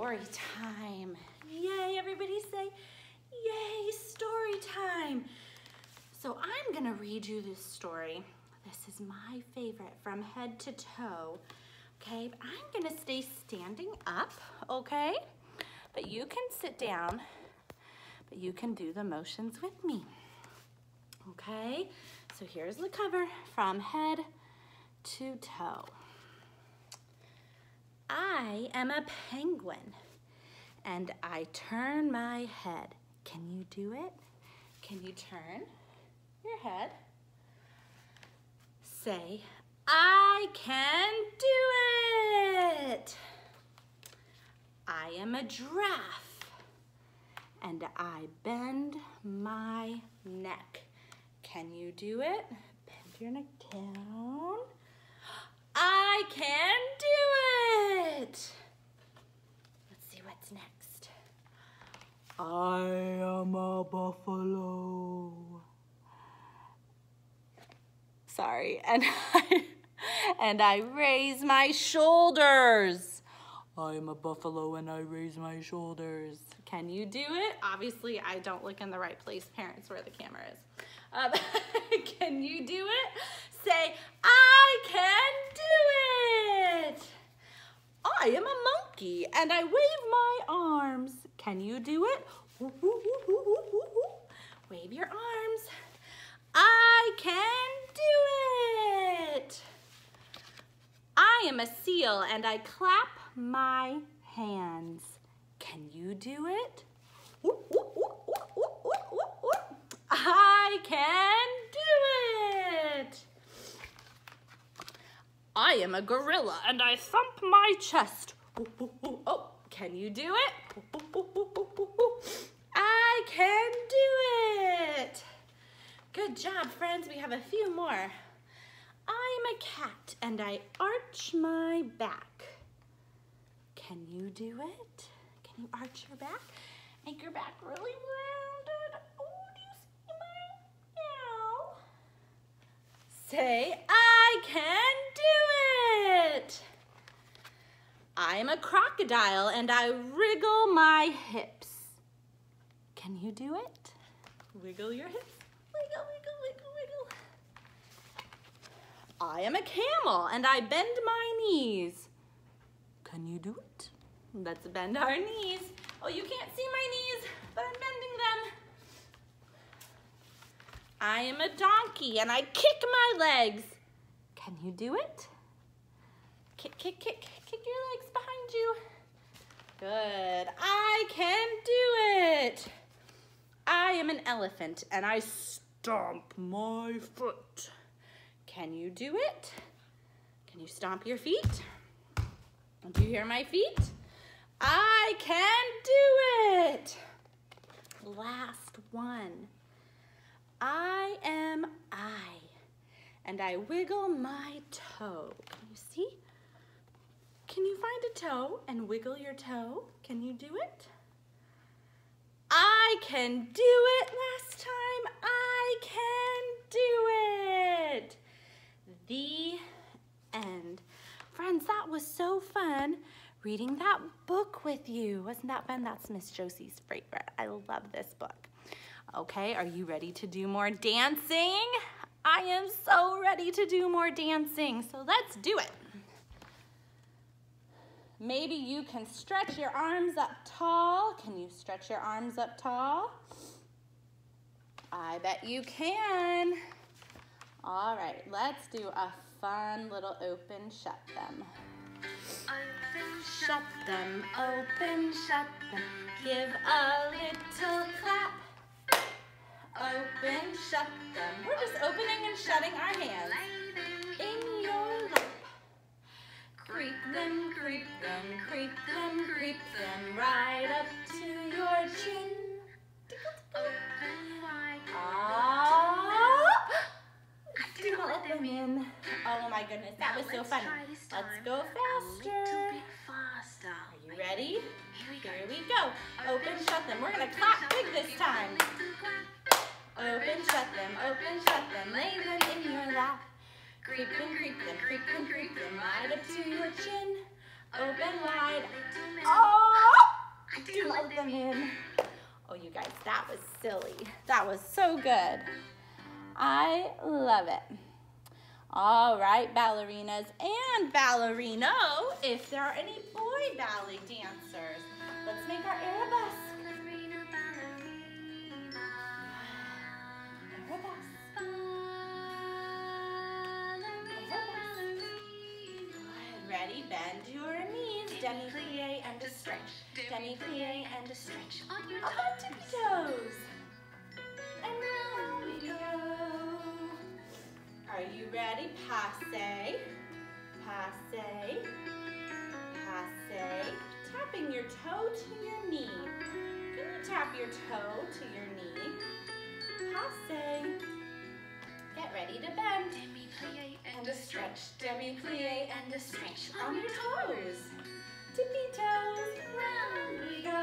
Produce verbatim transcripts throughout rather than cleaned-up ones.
story time. Yay, everybody say, yay, story time. So I'm gonna read you this story. This is my favorite from head to toe, okay? I'm gonna stay standing up, okay? But you can sit down, but you can do the motions with me, okay? So here's the cover from head to toe. I am a penguin and I turn my head. Can you do it? Can you turn your head? Say, I can do it. I am a giraffe and I bend my neck. Can you do it? Bend your neck down. I can do it. Let's see what's next. I am a buffalo. Sorry, and I, and I raise my shoulders. I am a buffalo and I raise my shoulders. Can you do it? Obviously, I don't look in the right place, parents, where the camera is. Um, can you do it? Say, I can do it. I am a monkey and I wave my arms. Can you do it? Wave your arms. I can do it. I am a seal and I clap my hands. Can you do it? I can do it. I am a gorilla and I thump my chest. Oh, can you do it? I can do it. Good job, friends. We have a few more. I'm a cat and I arch my back. Can you do it? Can you arch your back? Make your back really rounded. Oh, do you see my meow? Say, I can do it. I'm a crocodile and I wriggle my hips. Can you do it? Wiggle your hips. Wiggle, wiggle, wiggle, wiggle. I am a camel and I bend my knees. Can you do it? Let's bend our knees. Oh, you can't see my knees, but I'm bending them. I am a donkey and I kick my legs. Can you do it? Kick, kick, kick, kick your legs behind you. Good. I can do it. I am an elephant and I stomp my foot. Can you do it? Can you stomp your feet? Do you hear my feet? I can do it. Last one. I am I, and I wiggle my toe. Can you see? Can you find a toe and wiggle your toe? Can you do it? I can do it last time. I can do it. The end. Friends, that was so fun reading that book with you. Wasn't that fun? That's Miss Josie's favorite. I love this book. Okay, are you ready to do more dancing? I am so ready to do more dancing, so let's do it. Maybe you can stretch your arms up tall. Can you stretch your arms up tall? I bet you can. All right, let's do a fun little open, shut them. Open, shut them, open, shut them. Give a little clap. Open, shut them. We're just opening and shutting our hands. In your lap. Creep them, creep them, creep them, creep them right up to your chin. Open wide. Oh. Do not let them in. Oh my goodness, that was so fun. Let's go faster. Are you ready? Here we go. Open, shut them. We're gonna clap big this time. Open, shut them, open, shut them, lay them in your lap. Creep them, creep them, creep them, creep them, right up to your chin. Open wide. Oh! that was silly. That was so good. I love it. All right, ballerinas and ballerino, if there are any boy ballet dancers, let's make our arabesque. Ready? Bend your knees. Demi-plie and a stretch. Demi-plie and a stretch. Up on tippy toes. And now we go. Are you ready? Passe. Passe. Passe. Tapping your toe to your knee. Can you tap your toe to your knee? Passe. Get ready to bend. Demi-plie and a stretch. Demi-plie and a stretch. On your toes. Tippy toes. Round we go.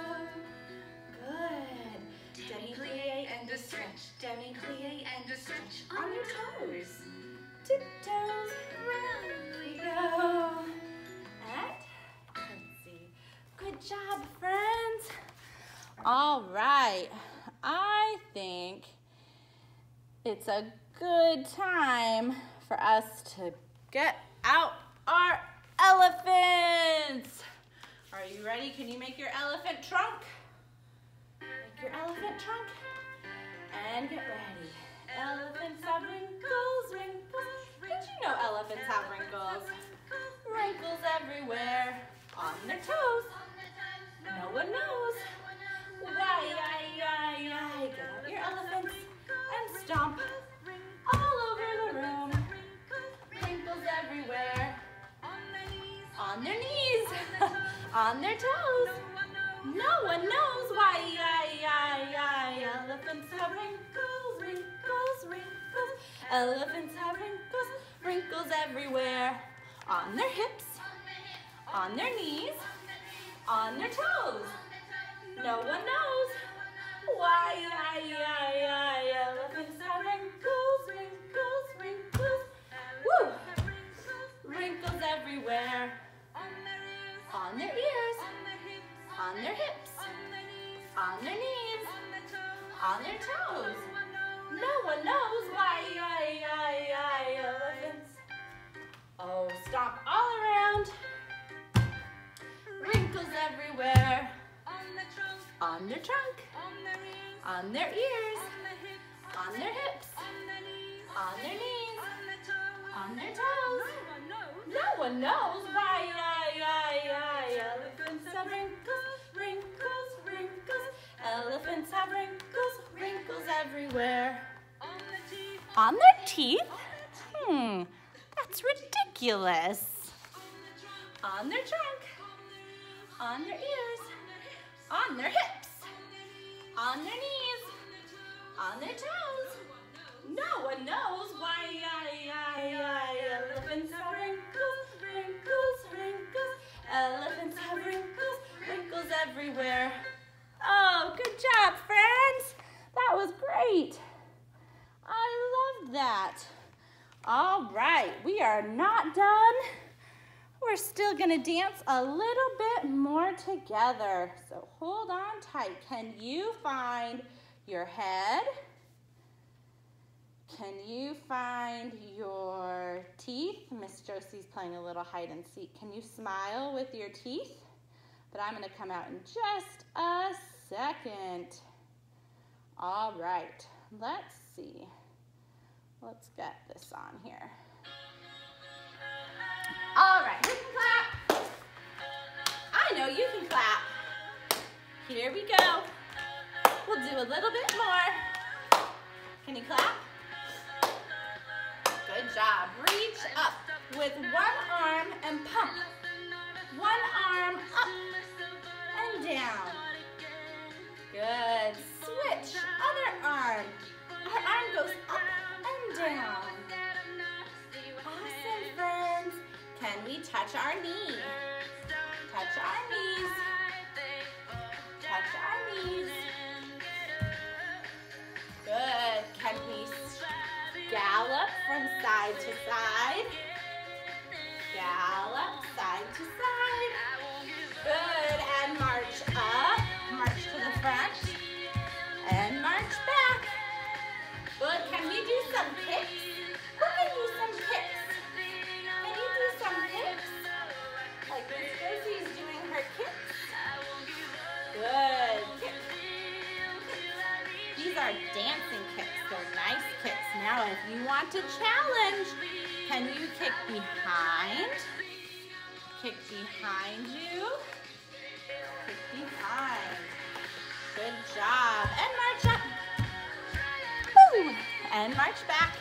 Good. Demi-plie and a stretch. Demi-plie and a stretch. On your toes. Tiptoes. Round we go. And curtsy. Good job, friends. All right. I think it's a good time for us to get out our elephants. Are you ready? Can you make your elephant trunk? Make your elephant trunk and get ready. Elephants have wrinkles, wrinkles. Did you know elephants have wrinkles? Wrinkles everywhere on their toes. No one knows why, why, why, why. Get out your elephants and stomp all over the room. Wrinkles everywhere. On their knees. On their toes. No one knows why, why, why, why. Elephants have wrinkles, wrinkles, wrinkles. Elephants have wrinkles, wrinkles everywhere. On their hips. On their knees. On their toes. No one knows why, why, why, why. Elephants have wrinkles, wrinkles, wrinkles. Woo! Wrinkles everywhere. On their ears. On their hips. On their knees. On their toes. No one knows why, why, why, why. Elephants. Oh, stomp all around. Wrinkles everywhere. On their trunk. On their ears. On their hips. On their knees. On their toes. No one knows why, why, why, why. Elephants have wrinkles, wrinkles, wrinkles. Elephants have wrinkles, wrinkles everywhere. On their teeth? Hmm, that's ridiculous. On their trunk. On their ears. On their hips. On their knees. On their toes. No one knows why, why, why, why. Elephants have wrinkles, wrinkles, wrinkles. Elephants have wrinkles, wrinkles everywhere. Oh, good job, friends. That was great. I loved that. All right, we are not done. We're still gonna dance a little bit more together. So hold on tight. Can you find your head? Can you find your teeth? Miss Josie's playing a little hide and seek. Can you smile with your teeth? But I'm gonna come out in just a second. All right, let's see. Let's get this on here. All right, who can clap? I know you can clap. Here we go. We'll do a little bit more. Can you clap? Good job. Reach up with one arm and pump. One arm up and down. Good. Switch. Other arm. Our arm goes up and down. Awesome, friends. Can we touch our knee? Touch our knees. Touch our knees. Good. Can we gallop from side to side? Gallop side to side. Good. you want to challenge, can you kick behind? Kick behind you. Kick behind. Good job. And march up. Woo. And march back.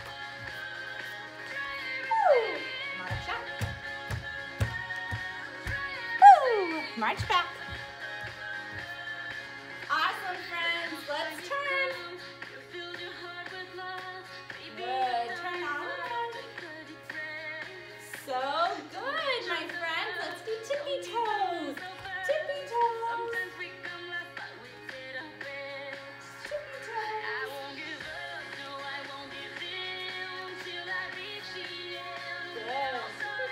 Woo. March up. Woo. March back. Awesome, friends. Let's turn. Good. Turn on. So good, my friends. Let's do tippy toes. Tippy toes. Tippy toes. Good.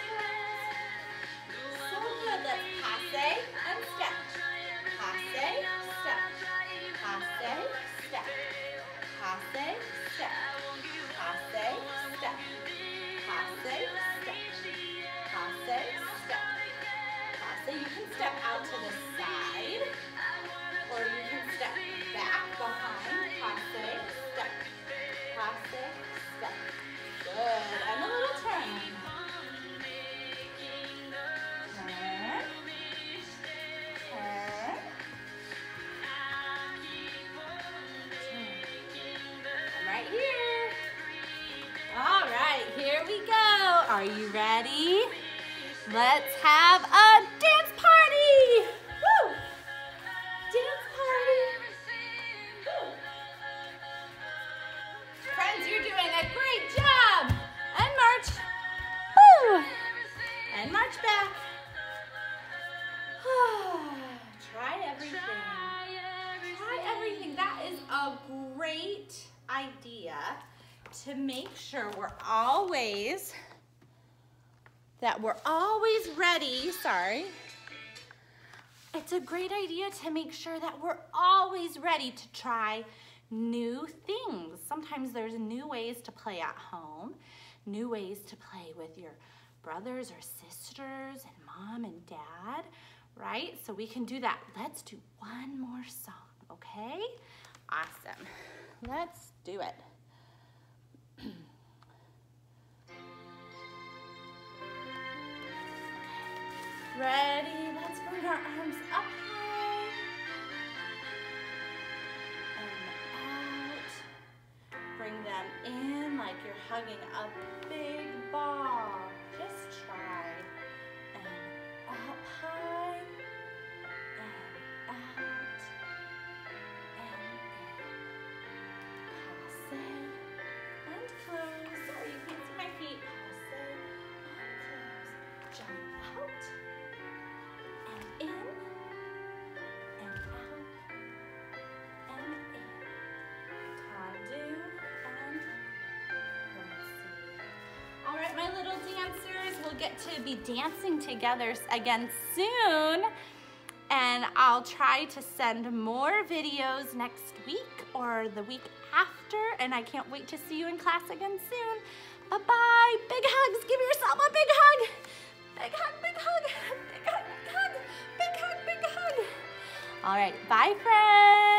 So good. Let's passe and step. Passe, step. Passe, step. Passe, step. Passe, step. Passe, step. Passe, step. Passe, you can step out to the side, or you can step back behind. Passe, step. Passe, step. Good. And a little turn. Turn. Turn. I'm right here. All right, here we go. Are you ready? Let's have a dance party. Woo! Dance party. Woo! Friends, you're doing a great job. And march. Woo! And march back. Try everything. Try everything. That is a great idea to make sure we're always, that we're always ready. Sorry. It's a great idea to make sure that we're always ready to try new things. Sometimes there's new ways to play at home, new ways to play with your brothers or sisters and mom and dad, right? So we can do that. Let's do one more song, okay? Awesome. Let's do it. Ready? Let's bring our arms up high and out. Bring them in like you're hugging a big ball. Just try. And up high and out and in. Passe and close. Sorry, you can't see my feet. Passe and close. Jump out. In and out and in. Tendu and curtsy. All right, my little dancers, we'll get to be dancing together again soon. And I'll try to send more videos next week or the week after. And I can't wait to see you in class again soon. Bye-bye. Big hugs. Give yourself a big hug. Big hug, big hug. Big hug, big hug. Big hug, big hug. All right, bye friends.